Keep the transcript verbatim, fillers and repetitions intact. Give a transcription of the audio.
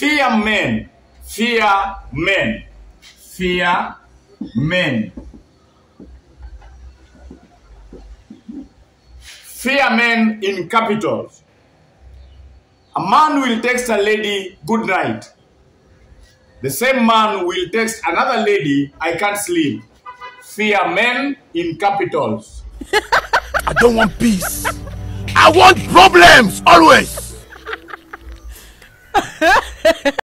Fear men. Fear men. Fear men. Fear men in capitals. A man will text a lady, good night. The same man will text another lady, I can't sleep. Fear men in capitals. I don't want peace. I want problems always.